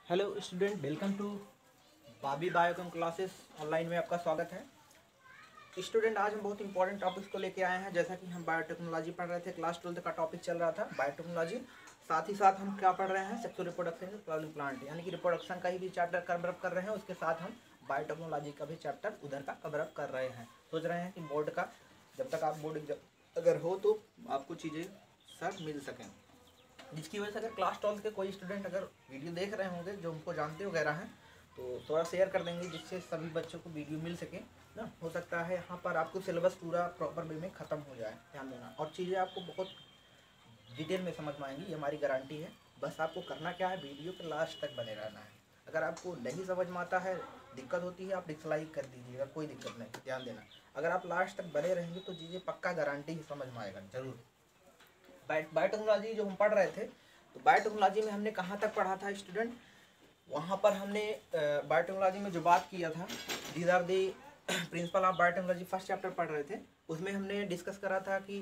Hello student, welcome to Babi biochem classes online में आपका स्वागत है। स्टूडेंट, आज हम बहुत इंपॉर्टेंट टॉपिक्स को लेके आए हैं। जैसा कि हम बायोटेक्नोलॉजी पढ़ रहे थे, क्लास 12 का टॉपिक चल रहा था बायोटेक्नोलॉजी। साथ ही साथ हम क्या पढ़ रहे हैं, सेक्सुअल रिप्रोडक्शन प्लांट, यानी कि रिप्रोडक्शन का ही भी चैप्टर कवर अप कर रहे हैं। उसके साथ हम बायोटेक्नोलॉजी का भी चैप्टर उधर का कवर अप कर रहे हैं। सोच रहे हैं कि बोर्ड का जब तक आप बोर्ड अगर हो तो आपको चीज़ें सब मिल सकें, जिसकी वजह से अगर क्लास 12 के कोई स्टूडेंट अगर वीडियो देख रहे होंगे जो उनको जानते वगैरह हैं तो थोड़ा शेयर कर देंगे, जिससे सभी बच्चों को वीडियो मिल सके ना। हो सकता है यहाँ पर आपको सिलेबस पूरा प्रॉपर वे में ख़त्म हो जाए, ध्यान देना। और चीज़ें आपको बहुत डिटेल में समझ में आएंगी, ये हमारी गारंटी है। बस आपको करना क्या है, वीडियो के लास्ट तक बने रहना है। अगर आपको नहीं समझ में आता है, दिक्कत होती है, आप डिसलाइक कर दीजिएगा, कोई दिक्कत नहीं, ध्यान देना। अगर आप लास्ट तक बने रहेंगे तो चीज़ें पक्का गारंटी ही समझ में आएगा जरूर। बायोटेक्नोलॉजी जो हम पढ़ रहे थे, तो बायोटेक्नोलॉजी में हमने कहाँ तक पढ़ा था स्टूडेंट? वहाँ पर हमने बायोटेक्नोलॉजी में जो बात किया था, these are the principle of biotechnology, first chapter पढ़ रहे थे। उसमें हमने डिस्कस करा था कि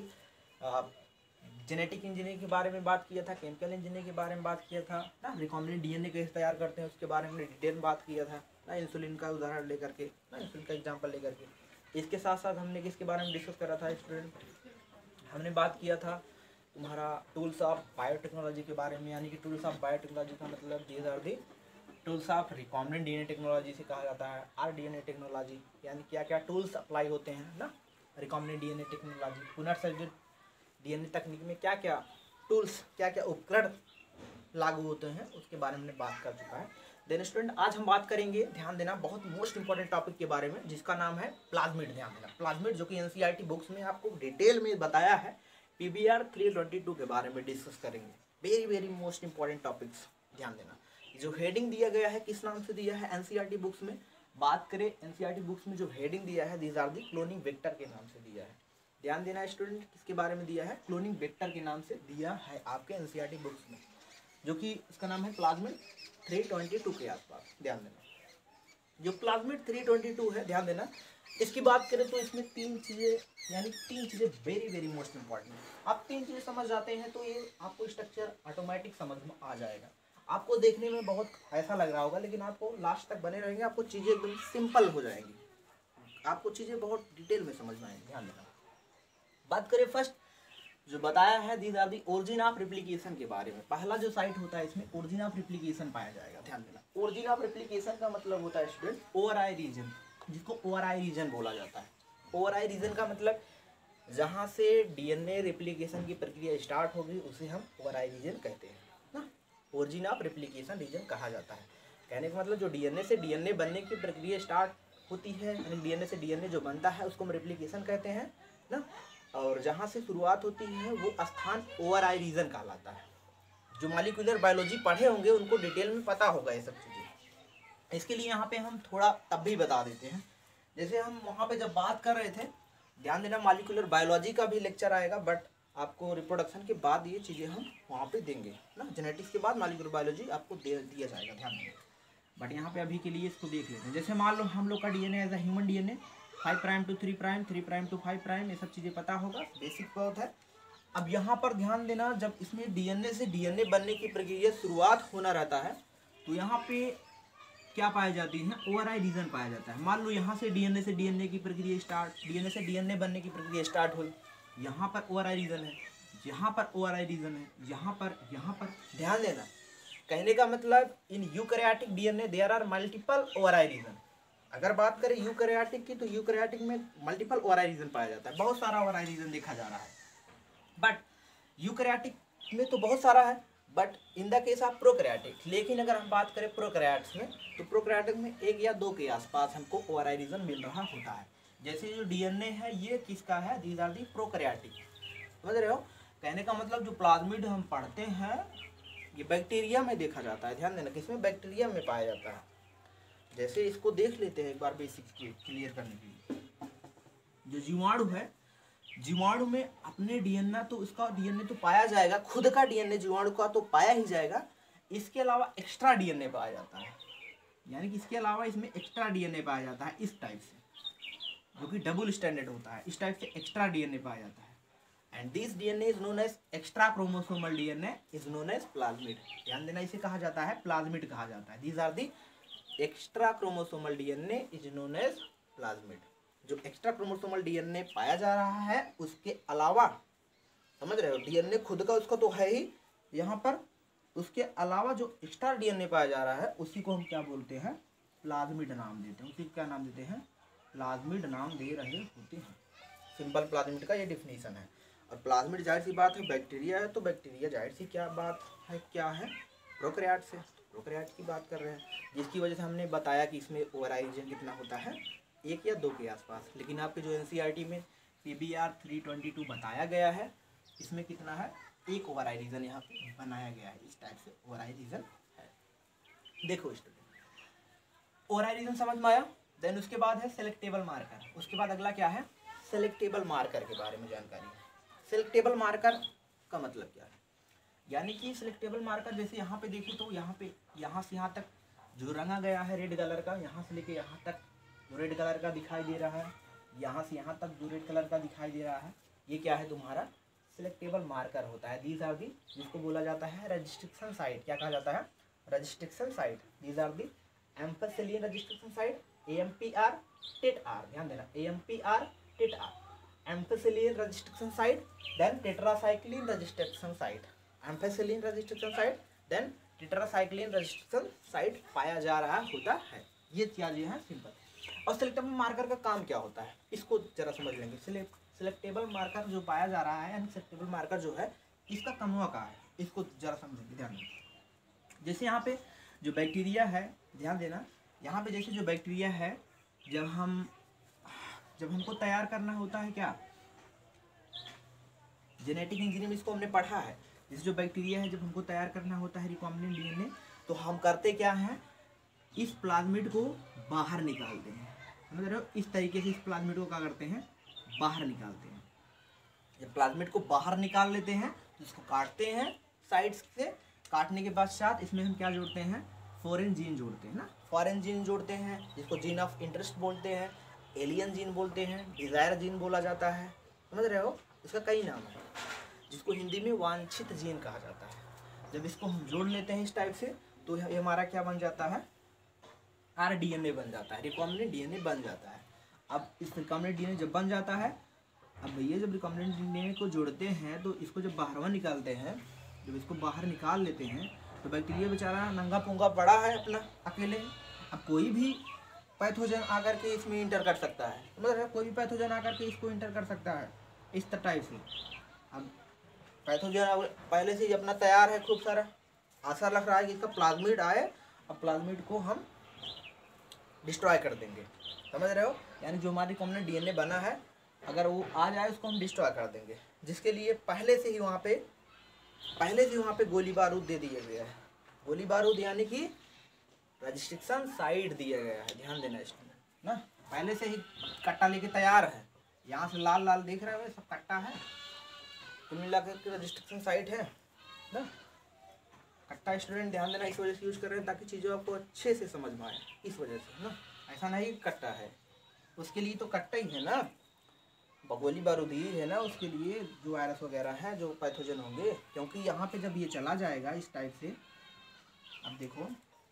जेनेटिक इंजीनियरिंग के बारे में बात किया था, केमिकल इंजीनियरिंग के बारे में बात किया था ना, रिकॉम्बिनेंट डीएनए कैसे तैयार करते हैं उसके बारे में डिटेल में बात किया था ना, इंसुलिन का उदाहरण लेकर के ना, इंसुलिन का एग्जाम्पल लेकर के। इसके साथ साथ हमने किसके बारे में डिस्कस करा था स्टूडेंट? हमने बात किया था तुम्हारा टूल्स ऑफ बायोटेक्नोलॉजी के बारे में, यानी कि टूल्स ऑफ बायोटेक्नोलॉजी का मतलब these are the tools of recombinant DNA technology से कहा जाता है आरडीएनए टेक्नोलॉजी, यानी क्या क्या टूल्स अप्लाई होते हैं ना रिकॉम्बिनेंट डीएनए टेक्नोलॉजी, पुनर्संयोजित डीएनए तकनीक में क्या क्या टूल्स, क्या क्या उपकरण लागू होते हैं, उसके बारे में हमने बात कर चुका है। देन स्टूडेंट, आज हम बात करेंगे, ध्यान देना, बहुत मोस्ट इंपॉर्टेंट टॉपिक के बारे में, जिसका नाम है प्लाज्मिड। ध्यान देना, प्लाज्मिड जो कि एनसीईआरटी बुक्स में आपको डिटेल में बताया है। पीबीआर 322 के बारे में डिस्कस करेंगे। Very very most important topics, ध्यान देना। जो हेडिंग दिया गया है किस नाम से दिया है एनसीईआरटी बुक्स में? बात करें एनसीईआरटी बुक्स में जो हेडिंग दिया है, these are the cloning vector के नाम से दिया है। ध्यान देना स्टूडेंट, किसके बारे में दिया है? क्लोनिंग वेक्टर के नाम से दिया है आपके एनसीईआरटी बुक्स में, जो कि इसका नाम है प्लाज्मिड 322 के आसपास। ध्यान देना, जो प्लाज्मिड 322 है, ध्यान देना, इसकी बात करें तो इसमें तीन चीज़ें, यानी तीन चीज़ें वेरी वेरी मोस्ट इंपॉर्टेंट है। आप तीन चीज़ें समझ जाते हैं तो ये आपको स्ट्रक्चर ऑटोमेटिक समझ में आ जाएगा। आपको देखने में बहुत ऐसा लग रहा होगा, लेकिन आपको लास्ट तक बने रहेंगे, आपको चीज़ें एकदम सिंपल हो जाएंगी, आपको चीज़ें बहुत डिटेल में समझ में आएंगी। ध्यान देना, बात करें फर्स्ट जो बताया है, these are the origin of replication के बारे में। पहला जो साइट होता है इसमें ओरिजिन ऑफ रेप्लिकेशन पाया जाएगा। ध्यान देना, ओरिजिन ऑफ रेप्लिकेशन का मतलब होता है स्टूडेंट ओआरआई रीजन, जिसको ओआरआई रीजन बोला जाता है। ओआरआई रीजन का मतलब जहाँ से डीएनए रेप्लिकेशन की प्रक्रिया स्टार्ट होगी उसे हम ओआरआई रीजन कहते हैं ना, ओरिजिन ऑफ रेप्लिकेशन रीजन कहा जाता है। कहने का मतलब जो डीएनए से डीएनए बनने की प्रक्रिया स्टार्ट होती है, यानी डीएनए से डीएनए जो बनता है उसको हम रेप्लिकेशन कहते हैं ना, और जहाँ से शुरुआत होती है वो स्थान ओआरआई रीजन कहलाता है। जो मॉलिक्यूलर बायोलॉजी पढ़े होंगे उनको डिटेल में पता होगा ये सब चीज़ें। इसके लिए यहाँ पे हम थोड़ा तब भी बता देते हैं, जैसे हम वहाँ पे जब बात कर रहे थे, ध्यान देना, मॉलिक्यूलर बायोलॉजी का भी लेक्चर आएगा, बट आपको रिप्रोडक्शन के बाद ये चीज़ें हम वहाँ पे देंगे ना, जेनेटिक्स के बाद मॉलिक्यूलर बायोलॉजी आपको दिया जाएगा, ध्यान देना। बट यहाँ पे अभी के लिए इसको देख लेते हैं। जैसे मान लो हम लोग का DNA as a human DNA 5 prime to 3 prime, 3 prime to 5 prime, ये सब चीज़ें पता होगा, बेसिक बात है। अब यहाँ पर ध्यान देना, जब इसमें डीएनए से डीएनए बनने की प्रक्रिया शुरुआत होना रहता है तो यहाँ पे क्या पाई जाती है? ओआरआई रीजन पाया जाता है। मान लो यहाँ से डीएनए की प्रक्रिया स्टार्ट, डीएनए से डीएनए बनने की प्रक्रिया स्टार्ट हुई, यहाँ पर ओआरआई रीजन है, यहाँ पर ओआरआई रीजन है, यहाँ पर ध्यान देना। कहने का मतलब in eukaryotic DNA there are multiple ORI region. अगर बात करें यूकैरियोटिक की तो यूकैरियोटिक में मल्टीपल ओआरआई रीजन पाया जाता है, बहुत सारा ओआरआई रीजन देखा जा रहा है। बट यूकैरियोटिक में तो बहुत सारा है, but in the case of prokaryotic. लेकिन अगर हम बात करें प्रोकैरियोट्स में, तो प्रोकैरियोटिक में 1 या 2 के आसपास हमको ओआरआई रीजन मिल रहा होता है। जैसे जो डीएनए है ये किसका है? दीज आर दी प्रोकैरियोटिक, समझ रहे हो? कहने का मतलब जो प्लाज्मिड हम पढ़ते हैं ये बैक्टीरिया में देखा जाता है। ध्यान देना, किसमें? बैक्टीरिया में पाया जाता है। जैसे इसको देख लेते हैं एक बार बेसिक्स क्लियर करने के लिए। जो जीवाणु है, जीवाणु में अपने डीएनए तो उसका डीएनए तो पाया जाएगा, खुद का डीएनए जीवाणु का तो पाया ही जाएगा, इसके अलावा एक्स्ट्रा डीएनए पाया जाता है, यानी कि इसके अलावा इसमें एक्स्ट्रा डीएनए पाया जाता है इस टाइप से, जो कि डबल स्टैंडर्ड होता है। इस टाइप से एक्स्ट्रा डीएनए पाया जाता है। And this DNA is known as extra chromosomal DNA is known as plasmid. ध्यान देना, इसे कहा जाता है प्लाज्मिड कहा जाता है। These are the extra chromosomal DNA is known as plasmid. जो एक्स्ट्रा क्रोमोसोमल डीएनए पाया जा रहा है उसके अलावा, समझ रहे हो, डीएनए खुद का उसका तो है ही यहाँ पर, उसके अलावा जो एक्स्ट्रा डीएनए पाया जा रहा है उसी को हम क्या बोलते हैं, प्लाज्मिड नाम देते हैं। उसी को क्या नाम देते हैं, प्लाज्मिड नाम दे रहे होते हैं। सिंपल प्लाज्मिड का ये डिफिनीशन है। और प्लाज्मिड जाहिर सी बात है बैक्टीरिया है, तो बैक्टीरिया जाहिर सी क्या बात है, क्या है, प्रोकैरियोट से, प्रोकैरियोट की बात कर रहे हैं, जिसकी वजह से हमने बताया कि इसमें ओवराई रीजन कितना होता है, 1 या 2 के आसपास। लेकिन आपके जो एनसीईआरटी में PBR 322 बताया गया है, इसमें कितना है, 1 ओवराई रीजन यहाँ पे बनाया गया है। इस टाइप से ओवराई रीजन है। देखो स्टूडेंट, ओवराई रीजन समझ में आया। देन उसके बाद है सेलेक्टेबल मार्कर। उसके बाद अगला क्या है, सेलेक्टेबल मार्कर के बारे में जानकारी। सेलेक्टेबल मार्कर का मतलब क्या है, यानी कि सेलेक्टेबल मार्कर जैसे यहाँ पे देखिए तो यहाँ पे यहाँ से यहाँ तक जो रंगा गया है रेड कलर का, यहाँ से लेके यहाँ तक जो रेड कलर का दिखाई दे रहा है, यहाँ से यहाँ तक जो रेड कलर का दिखाई दे रहा है, ये क्या है, तुम्हारा सेलेक्टेबल मार्कर होता है। दीज आर दी, जिसको बोला जाता है रजिस्ट्रिक्शन साइट। क्या कहा जाता है, restriction site. These are the ampicillin restriction site, AMPR TET-R। ध्यान देना, AMPR TET-R, ampicillin restriction site, then tetracycline restriction site. Ampicillin restriction site, then tetracycline restriction site पाया जा रहा होता है। ये चीजें हैं सिंपल। और सेलेक्टेबल मार्कर का काम क्या होता है, इसको जरा समझ लेंगे। सेलेक्टेबल मार्कर जो पाया जा रहा है, यानी सेलेक्टेबल मार्कर जो है, इसका कमवा का है, इसको जरा समझेंगे, ध्यान दें। जैसे यहाँ पे जो बैक्टीरिया है, ध्यान देना, यहाँ पे जैसे जो बैक्टीरिया है, जब हमको तैयार करना होता है क्या, जेनेटिक इंजीनियरिंग इसको हमने पढ़ा है। जैसे जो बैक्टीरिया है, जब हमको तैयार करना होता है रिकॉम्बिनेंट डीएनए, तो हम करते क्या हैं, इस प्लाज्मिड को बाहर निकालते हैं। समझ रहे हो, इस तरीके से इस प्लाज्मिड को क्या करते हैं, बाहर निकालते हैं। जब प्लाज्मिड को बाहर निकाल लेते हैं तो इसको काटते हैं साइड्स से। काटने के बाद इसमें हम क्या जोड़ते हैं, फॉरेन जीन जोड़ते हैं ना, फॉरेन जीन जोड़ते हैं, जिसको जीन ऑफ इंटरेस्ट बोलते हैं, एलियन जीन बोलते हैं, डिजायर जीन बोला जाता है। समझ रहे हो, इसका कई नाम है, जिसको हिंदी में वांछित जीन कहा जाता है। जब इसको हम जोड़ लेते हैं इस टाइप से, तो ये हमारा क्या बन जाता है, RDNA बन जाता है, रिकॉम्बिनेंट डीएनए बन जाता है। अब इस रिकॉम्बिनेंट डीएनए जब बन जाता है, अब भैया जब रिकॉम्बिनेंट डीएनए को जोड़ते हैं तो इसको जब बाहर निकालते हैं, जब इसको बाहर निकाल लेते हैं, तो बैक्टीरिया बेचारा नंगा पुंगा पड़ा है अपना अकेले। अब कोई भी पैथोजन आकर के इसमें इंटर कर सकता है, मतलब कोई भी पैथोजन आकर के इसको इंटर कर सकता है इस टाइप से। अब पैथोजन पहले से ही अपना तैयार है खूब सारा, आशा लग रहा है कि इसका प्लाज्मिड आए, अब प्लाज्मिड को हम डिस्ट्रॉय कर देंगे। समझ रहे हो, यानी जो हमारी रिकॉम्बिनेंट डीएनए बना है, अगर वो आ जाए उसको हम डिस्ट्रॉय कर देंगे, जिसके लिए पहले से ही वहाँ पे गोली बारूद दे दिया गया है। गोली बारूद यानी कि रजिस्ट्रिक्शन साइट दिया गया है। ध्यान देना स्टूडेंट ना, पहले से ही कट्टा लेके तैयार है। यहाँ से लाल लाल देख रहे हो, सब कट्टा है, कुल मिलाकर रजिस्ट्रिक्शन साइट है ना, कट्टा। स्टूडेंट ध्यान देना, इस वजह से यूज कर रहे हैं ताकि चीज़ें आपको अच्छे से समझ में आए, इस वजह से ना, ऐसा नहीं कट्टा है, उसके लिए तो कट्टा ही है ना, गोली बारूदी है ना, उसके लिए जो वायरस वगैरह है, जो पैथोजन होंगे, क्योंकि यहाँ पे जब ये चला जाएगा इस टाइप से, अब देखो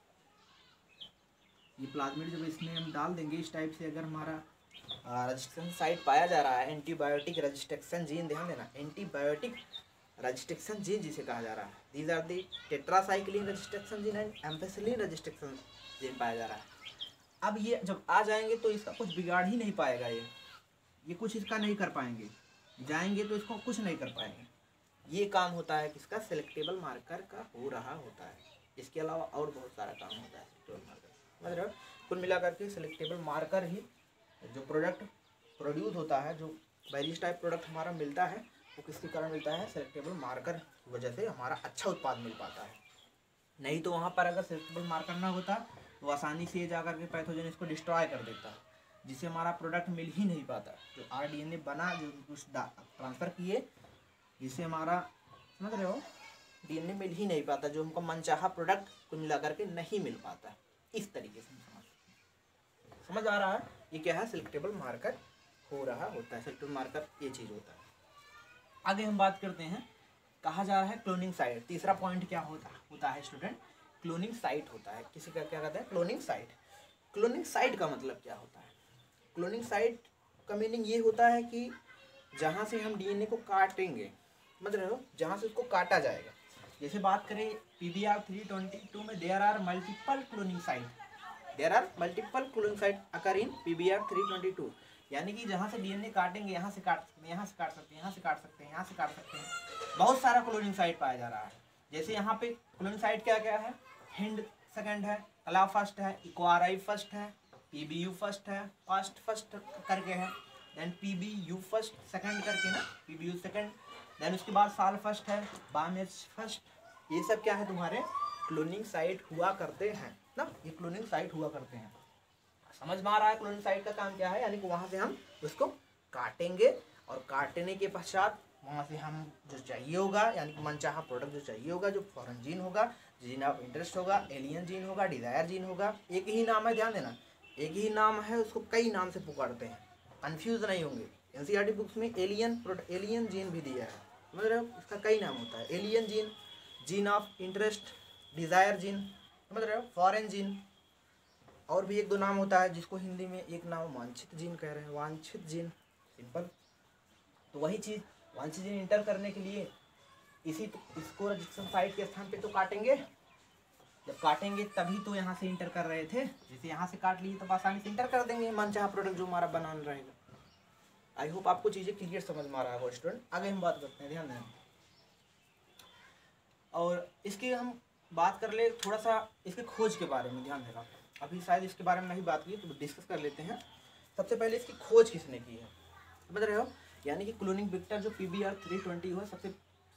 ये प्लाज्मिड जब इसमें हम डाल देंगे इस टाइप से, अगर हमारा रजिस्ट्रेशन साइट पाया जा रहा है, एंटीबायोटिक रजिस्ट्रेशन जीन, ध्यान देना, एंटीबायोटिक रजिस्ट्रेशन जीन जिसे कहा जा रहा है, these are the tetracycline registration gene and ampicillin registration gene पाया जा रहा है। अब ये जब आ जाएंगे तो इसका कुछ बिगाड़ ही नहीं पाएगा, ये कुछ इसका नहीं कर पाएंगे, जाएंगे तो इसको कुछ नहीं कर पाएंगे। ये काम होता है किसका, सेलेक्टेबल मार्कर का हो रहा होता है। इसके अलावा और बहुत सारा काम होता है सेलेक्टेबल मार्कर, समझ रहे हो। कुल मिलाकर के सेलेक्टेबल मार्कर ही जो प्रोडक्ट प्रोड्यूस होता है, जो वेरियस टाइप प्रोडक्ट हमारा मिलता है, वो किसके कारण मिलता है, सेलेक्टेबल मार्कर की वजह से हमारा अच्छा उत्पाद मिल पाता है। नहीं तो वहाँ पर अगर सेलेक्टेबल मार्कर ना होता तो आसानी से जाकर के पैथोजन इसको डिस्ट्रॉय कर देता, जिससे हमारा प्रोडक्ट मिल ही नहीं पाता। जो RDNA बना, जो कुछ ट्रांसफ़र किए, जिससे हमारा, समझ रहे हो, DNA मिल ही नहीं पाता, जो हमको मनचाहा प्रोडक्ट को मिला करके नहीं मिल पाता। इस तरीके से समझ आ रहा है, ये क्या है, सेलेक्टेबल मार्कर हो रहा होता है। सेलेक्टेबल मार्कर ये चीज़ होता है। आगे हम बात करते हैं, कहा जा रहा है क्लोनिंग साइट। तीसरा पॉइंट क्या होता है स्टूडेंट, क्लोनिंग साइट होता है। किसी का क्या कहते हैं, क्लोनिंग साइट। क्लोनिंग साइट का मतलब क्या होता है? क्लोनिंग साइट का मीनिंग ये होता है कि जहाँ से हम डीएनए को काटेंगे, मतलब जहाँ से उसको काटा जाएगा। जैसे बात करें PBR 322 में there are multiple cloning site occur in PBR 322, यानी कि जहाँ से डीएनए काटेंगे, यहाँ से काट सकते हैं, यहाँ से काट सकते हैं, यहाँ से काट सकते हैं, यहाँ से काट सकते हैं, बहुत सारा क्लोनिंग साइट पाया जा रहा है। जैसे यहाँ पे क्लोनिंग साइट क्या क्या है, हिंड सेकंड है, कला फर्स्ट है, इक्वाराई फर्स्ट है, PBU फर्स्ट है, फर्स्ट करके है, देन PBU फर्स्ट सेकंड करके ना, PBU सेकंड, देन उसके बाद साल फर्स्ट है, बामेज फर्स्ट। ये सब क्या है, तुम्हारे क्लोनिंग साइट हुआ करते हैं ना, ये क्लोनिंग साइट हुआ करते हैं। समझ में आ रहा है क्लोनिंग साइट का काम क्या है, यानी कि वहाँ से हम उसको काटेंगे और काटने के पश्चात वहाँ से हम जो चाहिए होगा, यानी कि मनचाहा प्रोडक्ट जो चाहिए होगा, जो फॉरेन जीन होगा, जीन ऑफ इंटरेस्ट होगा, एलियन जीन होगा, डिजायर जीन होगा, एक ही नाम है, ध्यान देना, एक ही नाम है, उसको कई नाम से पुकारते हैं, कंफ्यूज नहीं होंगे। एनसीईआरटी बुक्स में एलियन जीन भी दिया है, समझ रहे हो, इसका कई नाम होता है, alien gene, gene of interest, desire gene, समझ रहे हो, फॉरेन जीन, और भी एक दो नाम होता है जिसको हिंदी में एक नाम वांछित जीन कह रहे हैं, वांछित जीन, सिंपल। तो वही चीज़, वांछित जीन इंटर करने के लिए इसको रजिस्ट्रेशन साइट के स्थान पे तो काटेंगे, जब काटेंगे तभी तो यहाँ से इंटर कर रहे थे, जैसे यहाँ से काट लिए तो आसानी से इंटर कर देंगे मनचाहा प्रोडक्ट जो हमारा बनाना रहेगा। आई होप आपको चीज़ें क्लियर समझ में आ रहा होगा स्टूडेंट। आगे हम बात करते हैं, ध्यान देना, और इसकी हम बात कर ले थोड़ा सा इसके खोज के बारे में, ध्यान देना, अभी शायद इसके बारे में नहीं बात की तो डिस्कस कर लेते हैं। सबसे पहले इसकी खोज किसने की है, समझ रहे हो, यानी कि क्लोनिंग वेक्टर जो PBR 320 हुआ, सबसे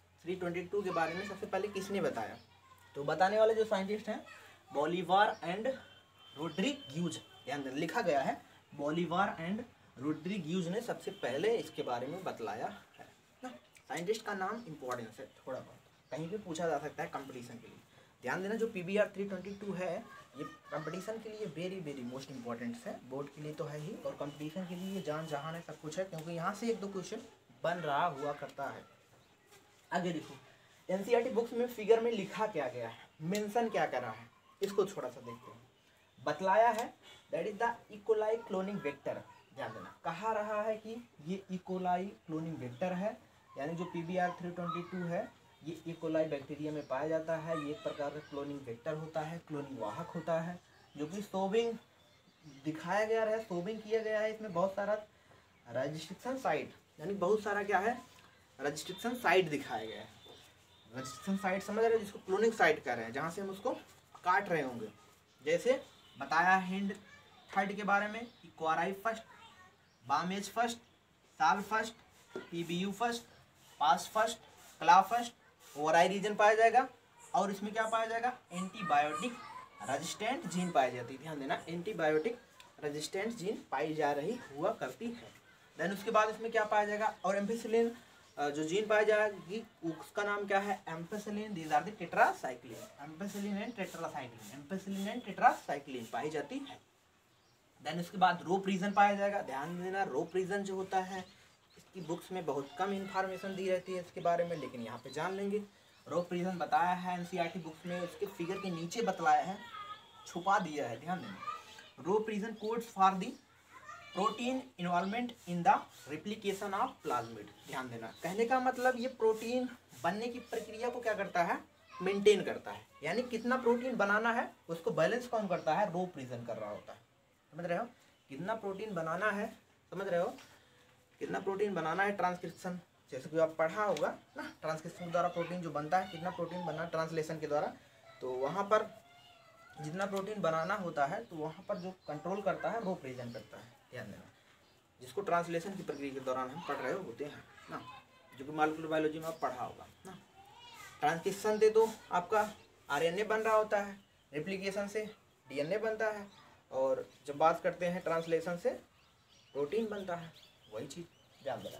322 के बारे में सबसे पहले किसने बताया? तो बताने वाले जो साइंटिस्ट हैं, बोलीवार एंड रोड्रिग्यूज, ध्यान देना, लिखा गया है बोलीवार एंड रोड्रिग्यूज ने सबसे पहले इसके बारे में बतलाया है ना। साइंटिस्ट का नाम इंपॉर्टेंस है थोड़ा बहुत, कहीं भी पूछा जा सकता है कंपटीशन के लिए। ध्यान देना, जो PBR 322 है ये कंपटीशन के लिए वेरी मोस्ट इंपॉर्टेंट है, बोर्ड के लिए तो है ही, और कंपटीशन के लिए जान जहान है, सब कुछ है, क्योंकि यहाँ से एक दो क्वेश्चन बन रहा हुआ करता है। आगे देखो, एनसीईआरटी बुक्स में फिगर में लिखा क्या गया है, मेंशन क्या कर रहा है, इसको थोड़ा सा देखते हैं। बतलाया है that is the E coli cloning vector, ध्यान देना, कहा रहा है कि ये इकोलाई क्लोनिंग वेक्टर है, यानी जो PBR 322 है ये इकोलाई बैक्टीरिया में पाया जाता है। ये एक प्रकार का क्लोनिंग वेक्टर होता है, क्लोनिंग वाहक होता है, जो कि सोबिंग दिखाया गया है, सोबिंग किया गया है, इसमें बहुत सारा रजिस्ट्रेशन साइट, यानी बहुत सारा क्या है, रजिस्ट्रेशन साइट दिखाया गया है। रजिस्ट्रेशन साइट समझ रहे हैं, जिसको क्लोनिंग साइट कह रहे हैं, जहाँ से हम उसको काट रहे होंगे। जैसे बताया हिंड थर्ड के बारे में, इक्वाराई फर्स्ट, बामेज फर्स्ट, साल फर्स्ट, PBU फर्स्ट, पास फर्स्ट, क्ला फर्स्ट, ओवराई रीजन पाया जाएगा, और इसमें क्या पाया जाएगा, एंटीबायोटिक रेजिस्टेंट जीन पाई जाती है, ध्यान देना, एंटीबायोटिक रेजिस्टेंट जीन पाई जा रही हुआ करती है। देन उसके बाद इसमें क्या पाया जाएगा, और एम्फिसिलिन जो जीन पाई जाएगी उसका नाम क्या है, ampicillin, these are the tetracycline, ampicillin and tetracycline, ampicillin and tetracycline पाई जाती है। देन उसके बाद रोप रीजन पाया जाएगा, ध्यान देना, रोप रीजन जो होता है इसकी बुक्स में बहुत कम इन्फॉर्मेशन दी रहती है इसके बारे में, लेकिन यहाँ पे जान लेंगे। रोप रीजन बताया है एनसीईआरटी बुक्स में, इसके फिगर के नीचे बतलाया है, छुपा दिया है, ध्यान देना। Rop region codes for the protein involvement in the replication of plasmid, ध्यान देना, कहने का मतलब ये प्रोटीन बनने की प्रक्रिया को क्या करता है, मेंटेन करता है, यानी कितना प्रोटीन बनाना है उसको बैलेंस कौन करता है, रोप रीजन कर रहा होता है, समझ रहे हो, कितना प्रोटीन बनाना है, समझ रहे हो, कितना प्रोटीन बनाना है, ट्रांसक्रिप्शन, जैसे कि आप पढ़ा होगा ना, ट्रांसक्रिप्शन के द्वारा प्रोटीन जो बनता है, कितना प्रोटीन बनना ट्रांसलेशन के द्वारा, तो वहाँ पर जितना प्रोटीन बनाना होता है तो वहाँ पर जो कंट्रोल करता है रोप रीजन करता है, ध्यान देना, जिसको ट्रांसलेशन की प्रक्रिया के दौरान हम पढ़ रहे होते हैं ना, जो कि मॉलिक्यूलर बायोलॉजी में आप पढ़ा होगा ना। ट्रांसक्रिप्शन से तो आपका RNA बन रहा होता है, रेप्लिकेशन से DNA बनता है, और जब बात करते हैं ट्रांसलेशन से प्रोटीन बनता है, वही चीज़ ध्यान देना।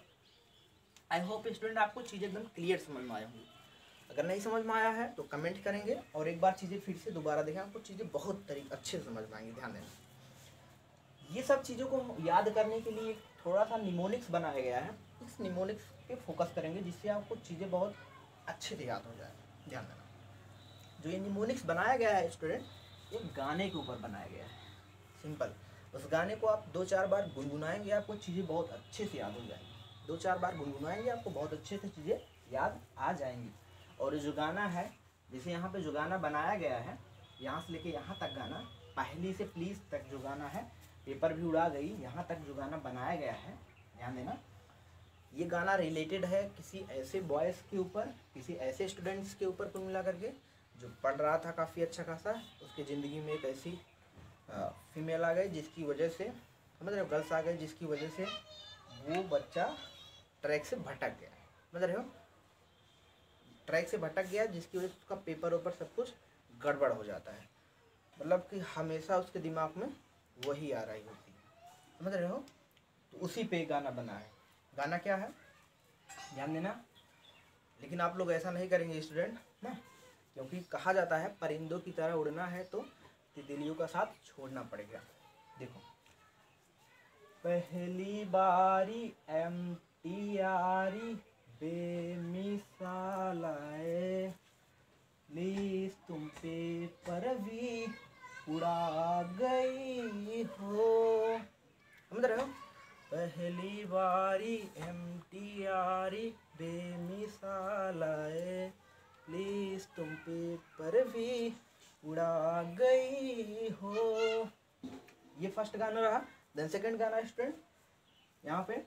आई होप स्टूडेंट आपको चीज़ें एकदम क्लियर समझ में आया होंगी, अगर नहीं समझ में आया है तो कमेंट करेंगे, और एक बार चीज़ें फिर से दोबारा देखें, आपको चीज़ें बहुत अच्छे से समझ में आएंगी, ध्यान देना। ये सब चीज़ों को याद करने के लिए थोड़ा सा निमोनिक्स बनाया गया है, इस निमोनिक्स पे फोकस करेंगे, जिससे आपको चीज़ें बहुत अच्छे से याद हो जाए। ध्यान देना, जो ये निमोनिक्स बनाया गया है स्टूडेंट, ये गाने के ऊपर बनाया गया है। सिंपल, उस गाने को आप 2-4 बार गुनगुनाएंगे, आपको चीज़ें बहुत अच्छे से याद हो जाएंगी। 2-4 बार गुनगुनाएंगे, आपको बहुत अच्छे से चीज़ें याद आ जाएंगी। और ये जो गाना है, जैसे यहाँ पे जो गाना बनाया गया है, यहाँ से लेके यहाँ तक गाना, पहली से प्लीज़ तक जो गाना है, पेपर भी उड़ा गई, यहाँ तक जो गाना बनाया गया है, ध्यान देना, ये गाना रिलेटेड है किसी ऐसे बॉयज़ के ऊपर, किसी ऐसे स्टूडेंट्स के ऊपर कुल मिला करके, जो पढ़ रहा था काफ़ी अच्छा खासा, उसकी ज़िंदगी में एक ऐसी फीमेल आ गई जिसकी वजह से, समझ रहे हो, गर्ल्स आ गई जिसकी वजह से वो बच्चा ट्रैक से भटक गया, समझ रहे हो, ट्रैक से भटक गया, जिसकी वजह से उसका पेपर ऊपर सब कुछ गड़बड़ हो जाता है। मतलब कि हमेशा उसके दिमाग में वही आ रही होती है, समझ रहे हो। तो उसी पे गाना बना है। गाना क्या है, ध्यान देना। लेकिन आप लोग ऐसा नहीं करेंगे स्टूडेंट ना, क्योंकि कहा जाता है परिंदों की तरह उड़ना है तो तितलियों का साथ छोड़ना पड़ेगा। देखो, पहली बारी MTRE बेमिसाल आए, प्लीज तुम पे पर भी उड़ा गई हो, समझ रहे हो। पहली बारी MTRE बेमिसाल आए, प्लीज तुम पे पर भी उड़ा गई हो। ये फर्स्ट गाना रहा। देन सेकंड गाना स्टूडेंट, यहाँ पे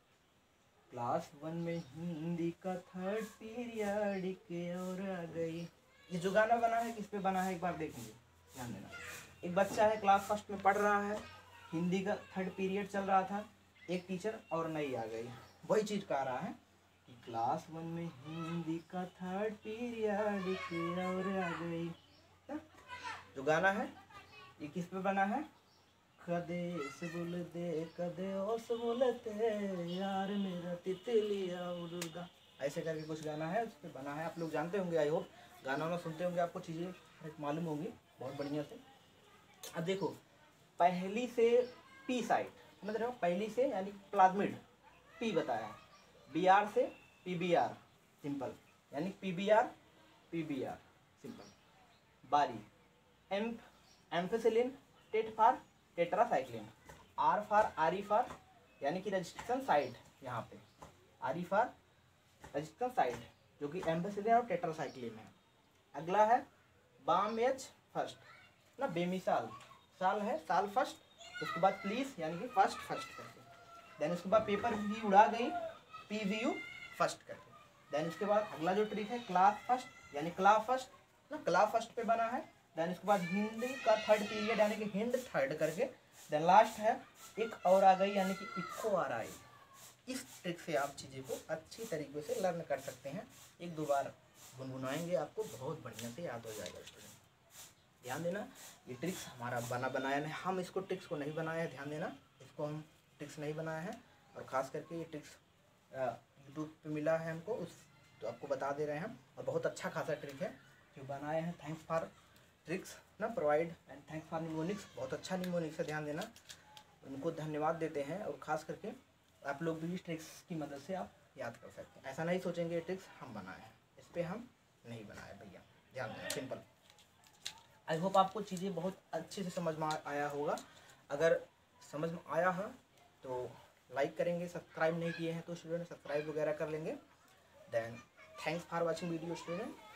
क्लास 1 में हिंदी का 3rd पीरियड के और आ गई। ये जो गाना बना है किस पे बना है, एक बार देखेंगे, ध्यान देना। एक बच्चा है क्लास 1 में पढ़ रहा है, हिंदी का 3rd पीरियड चल रहा था, एक टीचर और नई आ गई, वही चीज़ कह रहा है कि क्लास 1 में हिंदी का 3rd पीरियड के और आ गई। जो गाना है ये किस पे बना है, कदे से बोल दे कदे ओस बोलते यार मेरा तितलिया उड़गा, ऐसे करके कुछ गाना है, उस पर बना है। आप लोग जानते होंगे, आई होप गाना वाना सुनते होंगे, आपको चीज़ें मालूम होंगी बहुत बढ़िया से। अब देखो, पहली से पी साइड, समझ रहे हो, पहली से यानी प्लाज्मिड, पी बताया है, BR से PBR सिंपल, यानी PBR सिंपल, बारी, ampicillin, tet for tetracycline, R for आरिफार यानी कि रजिस्ट्रेशन साइड, यहाँ पे आरी फॉर रजिस्ट्रेशन साइड जो कि एम्फिसिलिन और टेट्रासाइक्लिन है। अगला है बाम एच फर्स्ट ना, बेमिसाल, साल है साल फर्स्ट, उसके बाद प्लीज यानी कि फर्स्ट करके, देन उसके बाद पेपर भी उड़ा गई, PVU फर्स्ट करके। देन उसके बाद अगला जो ट्रिक है क्लास फर्स्ट यानी क्ला फर्स्ट ना, क्ला फर्स्ट पे बना है। देन उसके बाद हिंदी का 3rd पीरियड यानी कि हिंद 3rd करके। देन लास्ट है एक और आ गई यानी कि इक्को आ रहा है। इस ट्रिक से आप चीज़ें को अच्छी तरीके से लर्न कर सकते हैं। 1-2 बार गुनगुनाएंगे, आपको बहुत बढ़िया से याद हो जाएगा स्टूडेंट। ध्यान देना, ये ट्रिक्स हमारा बनाया नहीं, हम इसको ट्रिक्स को नहीं बनाए हैं, ध्यान देना, इसको हम ट्रिक्स नहीं बनाए हैं। और ख़ास करके ये ट्रिक्स यूट्यूब पे मिला है हमको, उस तो आपको बता दे रहे हैं, और बहुत अच्छा खासा ट्रिक है जो बनाए हैं। थैंक्स फॉर ट्रिक्स ना provide and thanks for mnemonics, बहुत अच्छा निमोनिक्स है, ध्यान देना, उनको धन्यवाद देते हैं। और ख़ास करके आप लोग भी इस ट्रिक्स की मदद से आप याद कर सकते हैं। ऐसा नहीं सोचेंगे ये ट्रिक्स हम बनाए हैं, इस पर हम नहीं बनाए भैया, ध्यान देना, सिंपल। आई होप आपको चीज़ें बहुत अच्छे से समझ में आया होगा। अगर समझ में आया है तो लाइक करेंगे, सब्सक्राइब नहीं किए हैं तो स्टूडेंट सब्सक्राइब वगैरह कर लेंगे। Then thanks for watching video student.